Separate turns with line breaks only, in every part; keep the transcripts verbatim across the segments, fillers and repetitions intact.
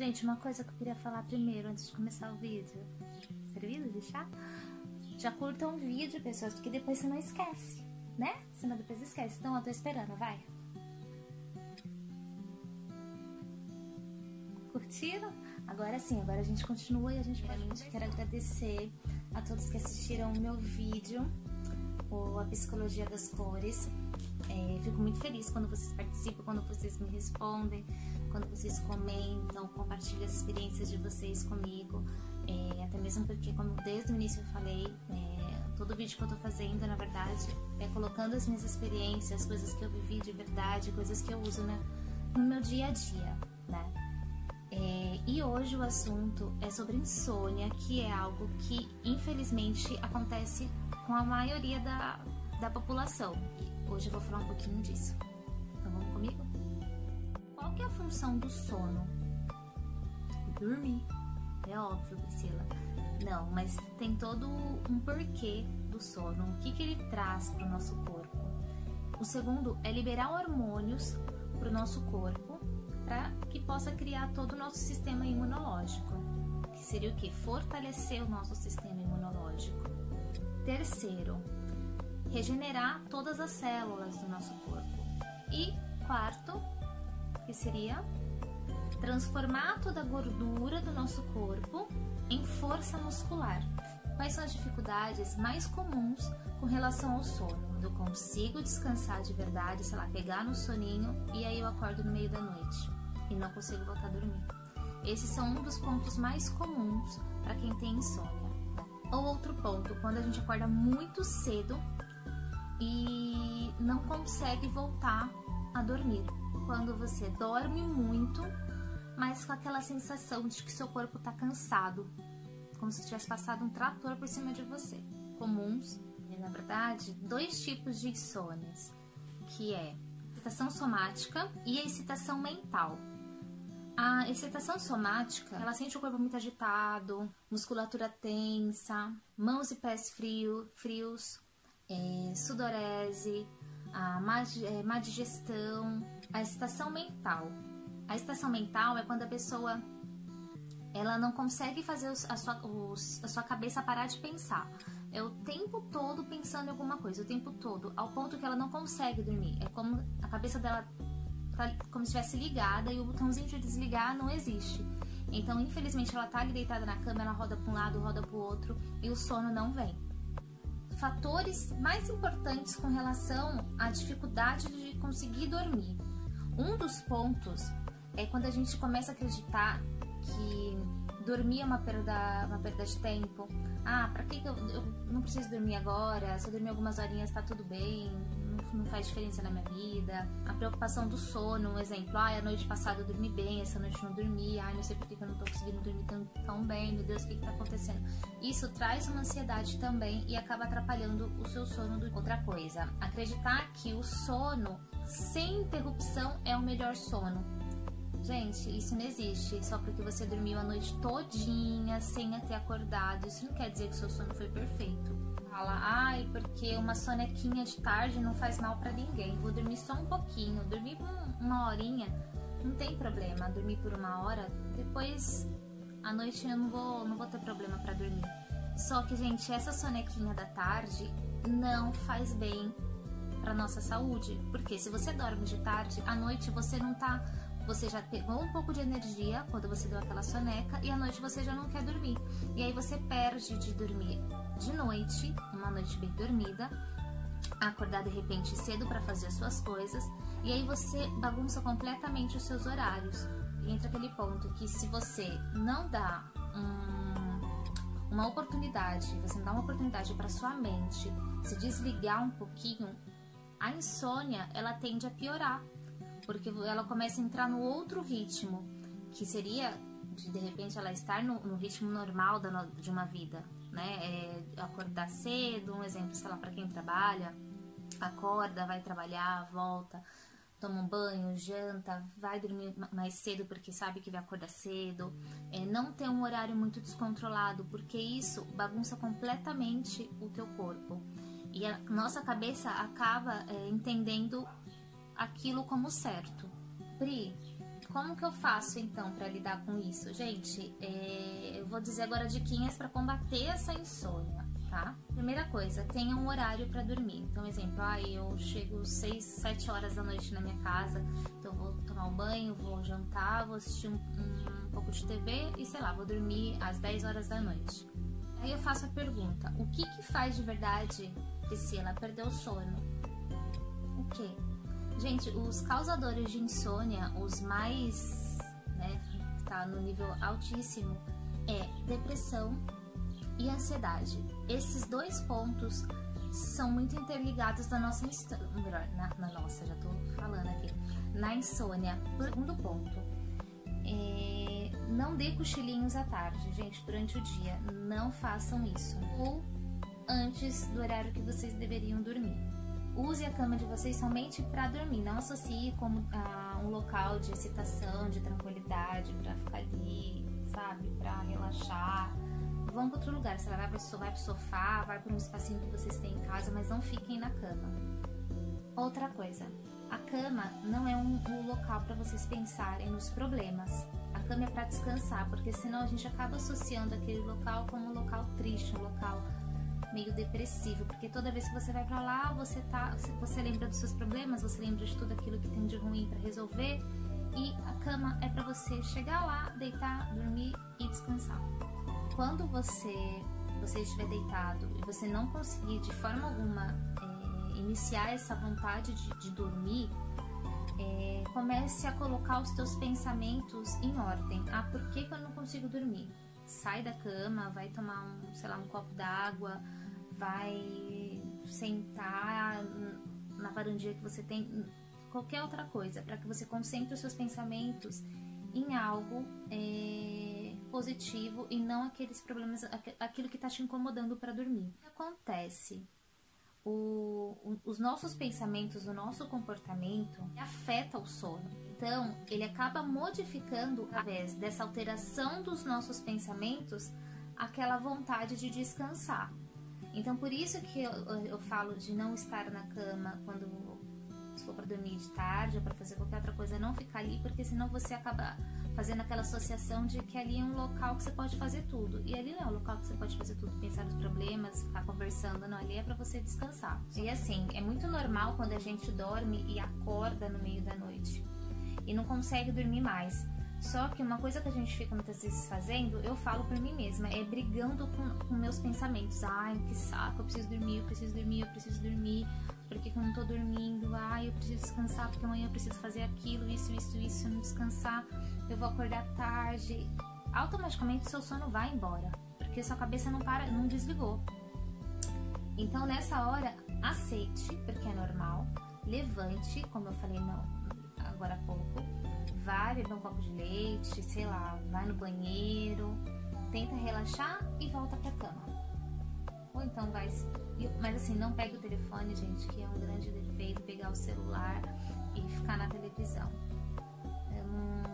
Gente, uma coisa que eu queria falar primeiro, antes de começar o vídeo. Servido de chá? Já curtam o vídeo, pessoas, porque depois você não esquece, né? Senão depois esquece. Então, eu tô esperando, vai. Curtiram? Agora sim, agora a gente continua e a gente pode... Quero agradecer a todos que assistiram o meu vídeo, ou a Psicologia das Cores. É, fico muito feliz quando vocês participam, quando vocês me respondem, quando vocês comentam, compartilham as experiências de vocês comigo. É, até mesmo porque, como desde o início eu falei, é, todo vídeo que eu tô fazendo, na verdade, é colocando as minhas experiências, coisas que eu vivi de verdade, coisas que eu uso na, no meu dia a dia, né? É, e hoje o assunto é sobre insônia, que é algo que, infelizmente, acontece com a maioria da, da população. Hoje eu vou falar um pouquinho disso. Então vamos comigo? Qual que é a função do sono? Dormir. É óbvio, Priscila. Não, mas tem todo um porquê do sono. O que, que ele traz para o nosso corpo? O segundo é liberar hormônios para o nosso corpo, para que possa criar todo o nosso sistema imunológico. Que seria o quê? Fortalecer o nosso sistema imunológico. Terceiro, regenerar todas as células do nosso corpo. E quarto, que seria transformar toda a gordura do nosso corpo em força muscular. Quais são as dificuldades mais comuns com relação ao sono? Eu consigo descansar de verdade, sei lá, pegar no soninho e aí eu acordo no meio da noite e não consigo voltar a dormir. Esses são um dos pontos mais comuns para quem tem insônia. Ou outro ponto, quando a gente acorda muito cedo e não consegue voltar a dormir. Quando você dorme muito, mas com aquela sensação de que seu corpo está cansado, como se tivesse passado um trator por cima de você. Comuns, e, na verdade, dois tipos de insônias, que é a excitação somática e a excitação mental. A excitação somática, ela sente o corpo muito agitado, musculatura tensa, mãos e pés frio, frios, é, sudorese, a má, é, má digestão. A excitação mental. A excitação mental é quando a pessoa ela não consegue fazer os, a, sua, os, a sua cabeça parar de pensar. É o tempo todo pensando em alguma coisa, o tempo todo, ao ponto que ela não consegue dormir. É como a cabeça dela tá como se estivesse ligada e o botãozinho de desligar não existe. Então, infelizmente, ela tá ali deitada na cama, ela roda para um lado, roda para o outro e o sono não vem. Fatores mais importantes com relação à dificuldade de conseguir dormir. Um dos pontos é quando a gente começa a acreditar que dormir é uma perda, uma perda de tempo. Ah, pra que eu, eu não preciso dormir agora? Se eu dormir algumas horinhas tá tudo bem, não, não faz diferença na minha vida. A preocupação do sono, um exemplo. Ah, a noite passada eu dormi bem, essa noite eu não dormi. Ah, não sei por que eu não tô conseguindo dormir tão, tão bem. Meu Deus, o que que tá acontecendo? Isso traz uma ansiedade também e acaba atrapalhando o seu sono. Do... Outra coisa, acreditar que o sono sem interrupção é o melhor sono. Gente, isso não existe, só porque você dormiu a noite todinha sem ter acordado. Isso não quer dizer que o seu sono foi perfeito. Fala, ai, porque uma sonequinha de tarde não faz mal pra ninguém. Vou dormir só um pouquinho, dormir uma horinha, não tem problema. Dormir por uma hora, depois à noite eu não vou, não vou ter problema pra dormir. Só que, gente, essa sonequinha da tarde não faz bem pra nossa saúde. Porque se você dorme de tarde, à noite você não tá... Você já pegou um pouco de energia quando você deu aquela soneca e à noite você já não quer dormir. E aí você perde de dormir de noite, uma noite bem dormida, acordar de repente cedo para fazer as suas coisas, e aí você bagunça completamente os seus horários. E entra aquele ponto que se você não dá um, uma oportunidade, você não dá uma oportunidade para sua mente se desligar um pouquinho, a insônia ela tende a piorar. Porque ela começa a entrar no outro ritmo, que seria, de, de repente, ela estar no, no ritmo normal da, de uma vida, né? É acordar cedo, um exemplo, sei lá, para quem trabalha, acorda, vai trabalhar, volta, toma um banho, janta, vai dormir mais cedo porque sabe que vai acordar cedo. É, não ter um horário muito descontrolado, porque isso bagunça completamente o teu corpo. E a nossa cabeça acaba é, entendendo aquilo como certo. Pri, como que eu faço então para lidar com isso? Gente, é, eu vou dizer agora diquinhas para combater essa insônia, tá? Primeira coisa, tenha um horário para dormir. Então, exemplo, ah, eu chego seis, sete horas da noite na minha casa, então eu vou tomar um banho, vou jantar, vou assistir um, um, um pouco de T V e, sei lá, vou dormir às dez horas da noite. Aí eu faço a pergunta, o que que faz de verdade, Priscila, perder o sono? O quê? Gente, os causadores de insônia, os mais, né, que tá no nível altíssimo, é depressão e ansiedade. Esses dois pontos são muito interligados na nossa, melhor, na, na nossa, já tô falando aqui, na insônia. Segundo ponto, é, não dê cochilinhos à tarde, gente, durante o dia, não façam isso. Ou antes do horário que vocês deveriam dormir. Use a cama de vocês somente para dormir, não associe como ah, um local de excitação, de tranquilidade, para ficar ali, sabe, para relaxar. Vão para outro lugar, você vai para o sofá, vai para um espacinho que vocês têm em casa, mas não fiquem na cama. Outra coisa, a cama não é um, um local para vocês pensarem nos problemas. A cama é para descansar, porque senão a gente acaba associando aquele local como um local triste, um local meio depressivo, porque toda vez que você vai pra lá, você tá, você lembra dos seus problemas, você lembra de tudo aquilo que tem de ruim pra resolver, e a cama é pra você chegar lá, deitar, dormir e descansar. Quando você, você estiver deitado e você não conseguir de forma alguma é, iniciar essa vontade de, de dormir, é, comece a colocar os teus pensamentos em ordem. Ah, por que que eu não consigo dormir? Sai da cama, vai tomar um, sei lá, um copo d'água, vai sentar na varandinha que você tem, qualquer outra coisa, para que você concentre os seus pensamentos em algo é, positivo e não aqueles problemas, aquilo que está te incomodando para dormir. O que acontece? O, o, os nossos pensamentos, o nosso comportamento afeta o sono. Então, ele acaba modificando, através dessa alteração dos nossos pensamentos, aquela vontade de descansar. Então, por isso que eu, eu falo de não estar na cama quando se for para dormir de tarde ou para fazer qualquer outra coisa, não ficar ali, porque senão você acaba fazendo aquela associação de que ali é um local que você pode fazer tudo. E ali não é um local que você pode fazer tudo, pensar nos problemas, ficar conversando, não, ali é para você descansar. E assim, é muito normal quando a gente dorme e acorda no meio da noite e não consegue dormir mais. Só que uma coisa que a gente fica muitas vezes fazendo, eu falo por mim mesma, é brigando com, com meus pensamentos. Ai, que saco, eu preciso dormir, eu preciso dormir, eu preciso dormir. Por que que eu não tô dormindo? Ai, eu preciso descansar porque amanhã eu preciso fazer aquilo, isso, isso, isso. Se eu não descansar, eu vou acordar tarde. Automaticamente seu sono vai embora, porque sua cabeça não para, não desligou. Então nessa hora, aceite, porque é normal. Levante, como eu falei não, agora há pouco. Vai beber um copo de leite, sei lá, vai no banheiro, tenta relaxar e volta pra cama. Ou então vai... Mas assim, não pegue o telefone, gente, que é um grande defeito, pegar o celular e ficar na televisão. Eu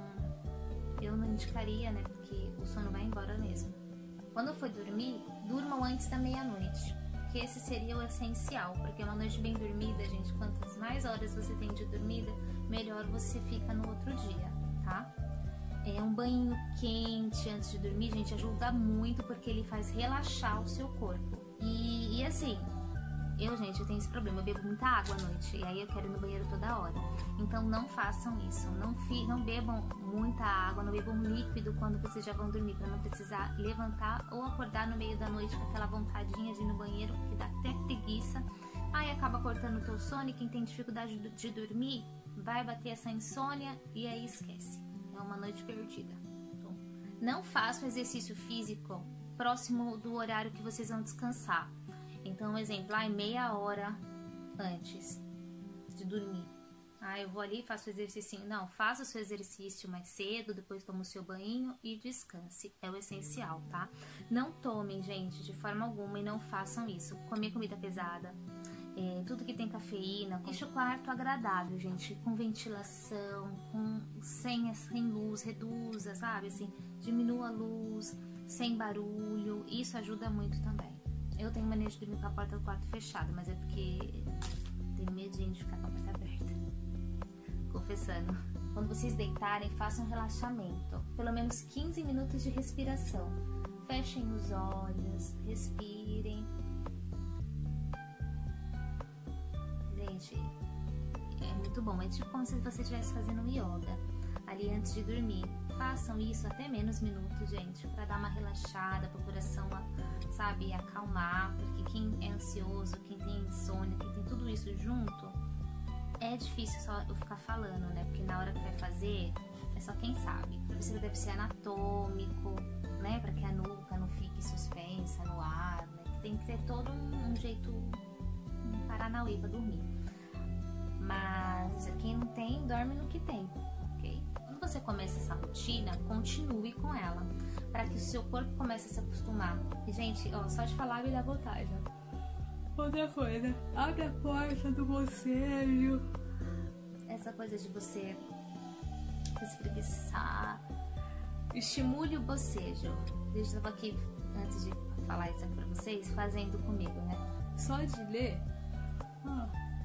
não, eu não indicaria, né, porque o sono vai embora mesmo. Quando for dormir, durmam antes da meia-noite, que esse seria o essencial, porque uma noite bem dormida, gente, quantas mais horas você tem de dormida, melhor você fica no outro dia, tá? É um banho quente antes de dormir, gente, ajuda muito porque ele faz relaxar o seu corpo. E, e assim, eu, gente, eu tenho esse problema, eu bebo muita água à noite e aí eu quero ir no banheiro toda hora. Então não façam isso, não, fi, não bebam muita água, não bebam líquido quando vocês já vão dormir, para não precisar levantar ou acordar no meio da noite com aquela vontadinha de ir no banheiro, que dá até preguiça. Aí acaba cortando o teu sono e quem tem dificuldade de dormir vai bater essa insônia e aí esquece. É uma noite perdida. Então, não faça o exercício físico próximo do horário que vocês vão descansar. Então, um exemplo, ah, meia hora antes de dormir. Ah, eu vou ali e faço o exercício. Não, faça o seu exercício mais cedo, depois toma o seu banho e descanse. É o essencial, tá? Não tomem, gente, de forma alguma e não façam isso. Comer comida pesada, é, tudo que tem cafeína. Deixa o quarto agradável, gente, com ventilação, com, sem, sem luz, reduza, sabe? Assim, diminua a luz, sem barulho. Isso ajuda muito também. Eu tenho mania de dormir com a porta do quarto fechada, mas é porque tenho medinho de ficar com a porta aberta. Confessando. quando vocês deitarem, façam um relaxamento, pelo menos quinze minutos de respiração. Fechem os olhos, respirem. Gente, é muito bom, é tipo como se você estivesse fazendo um yoga ali antes de dormir. Façam isso até menos minutos, gente, para dar uma relaxada, para o coração, sabe, acalmar, porque quem é ansioso, quem tem insônia, quem tem tudo isso junto, é difícil só eu ficar falando, né, porque na hora que vai fazer, é só quem sabe. Para você deve ser anatômico, né, para que a nuca não fique suspensa no ar, né, tem que ter todo um, um jeito, um paranauê para dormir. Mas quem não tem, dorme no que tem. Quando você começa essa rotina, continue com ela, para que o seu corpo comece a se acostumar. E, gente, ó, só de falar me dá vontade, ó. Outra coisa, abre a porta do bocejo. Essa coisa de você se espreguiçar, estimule o bocejo. Eu estava aqui, antes de falar isso aqui pra vocês, fazendo comigo, né? Só de ler, ó,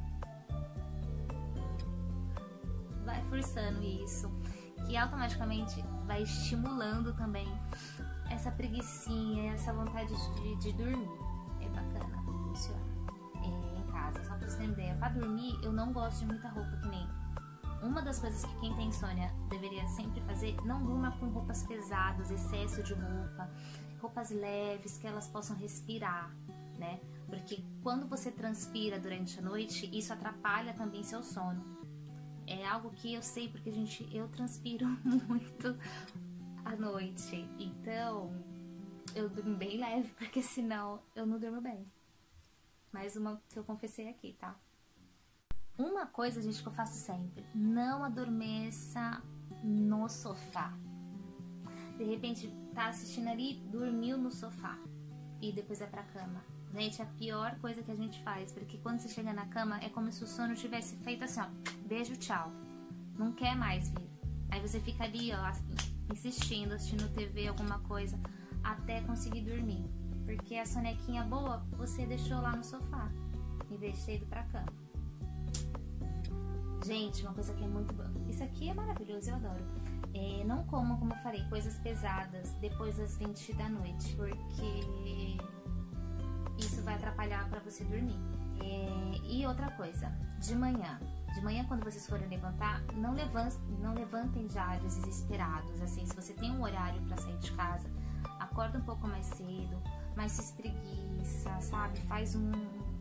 vai forçando isso, que automaticamente vai estimulando também essa preguicinha, essa vontade de, de dormir. É bacana, funciona é, em casa. Só pra vocês terem ideia, pra dormir eu não gosto de muita roupa, que nem uma das coisas que quem tem insônia deveria sempre fazer: não durma com roupas pesadas, excesso de roupa, roupas leves, que elas possam respirar, né? Porque quando você transpira durante a noite, isso atrapalha também seu sono. É algo que eu sei, porque, gente, eu transpiro muito à noite. Então, eu durmo bem leve, porque senão eu não durmo bem. Mais uma que eu confessei aqui, tá? Uma coisa, gente, que eu faço sempre: não adormeça no sofá. De repente, tá assistindo ali, dormiu no sofá e depois é pra cama. Gente, a pior coisa que a gente faz, porque quando você chega na cama, é como se o sono tivesse feito assim, ó, beijo, tchau. Não quer mais vir. Aí você fica ali, ó, insistindo, assistindo T V, alguma coisa, até conseguir dormir. Porque a sonequinha boa, você deixou lá no sofá, em vez de ter ido pra cama. Gente, uma coisa que é muito boa. Isso aqui é maravilhoso, eu adoro. É, não comam, como eu falei, coisas pesadas depois das vinte da noite, porque isso vai atrapalhar para você dormir. É, e outra coisa, de manhã. De manhã, quando vocês forem levantar, não levantem, não levantem já desesperados. Assim, se você tem um horário para sair de casa, acorda um pouco mais cedo, mas se espreguiça, sabe? Faz um,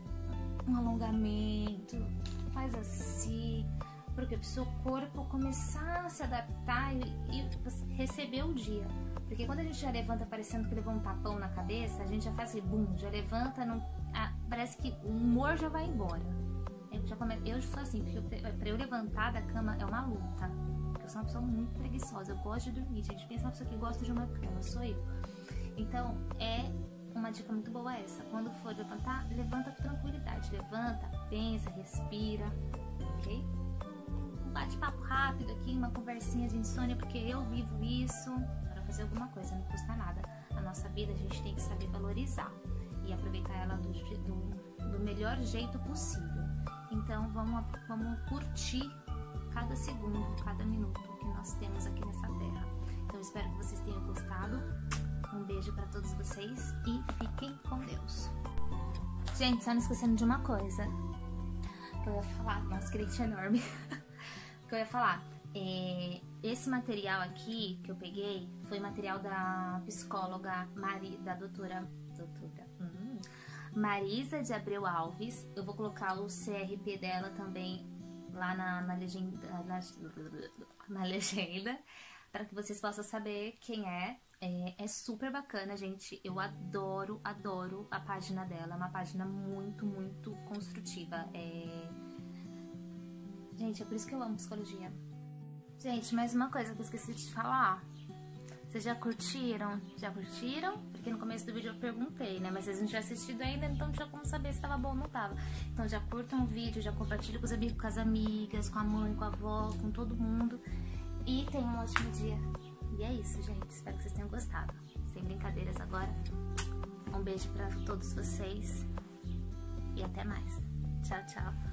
um alongamento, faz assim, porque o seu corpo começar a se adaptar e, e receber o dia. Porque quando a gente já levanta parecendo que levou um tapão na cabeça, a gente já faz assim, bum, já levanta, não, ah, parece que o humor já vai embora. Eu já come, eu sou assim, porque eu, pra eu levantar da cama é uma luta. Porque eu sou uma pessoa muito preguiçosa, eu gosto de dormir, gente. Pensa uma pessoa que gosta de uma cama, sou eu. Então, é uma dica muito boa essa. Quando for levantar, levanta com tranquilidade. Levanta, pensa, respira, ok? Um bate-papo rápido aqui, uma conversinha de insônia, porque eu vivo isso. Fazer alguma coisa, não custa nada. A nossa vida a gente tem que saber valorizar e aproveitar ela do, do, do melhor jeito possível. Então vamos, vamos curtir cada segundo, cada minuto que nós temos aqui nessa terra. Então eu espero que vocês tenham gostado. Um beijo para todos vocês e fiquem com Deus. Gente, só não esquecendo de uma coisa que eu ia falar. Nossa, que leite enorme. Que eu ia falar. É, esse material aqui que eu peguei foi material da psicóloga Mari, da doutora, doutora hum, Marisa de Abreu Alves. Eu vou colocar o C R P dela também lá na, na legenda, na, na legenda, para que vocês possam saber quem é. é. É super bacana, gente. Eu adoro, adoro a página dela. É uma página muito, muito construtiva. É... Gente, é por isso que eu amo psicologia. Gente, mais uma coisa que eu esqueci de falar. Vocês já curtiram? Já curtiram? Porque no começo do vídeo eu perguntei, né? Mas vocês não tinham assistido ainda, então não tinha como saber se tava bom ou não tava. Então já curtam o vídeo, já compartilhem com os amigos, com as amigas, com a mãe, com a avó, com todo mundo. E tenham um ótimo dia. E é isso, gente. Espero que vocês tenham gostado. Sem brincadeiras agora. Um beijo pra todos vocês. E até mais. Tchau, tchau.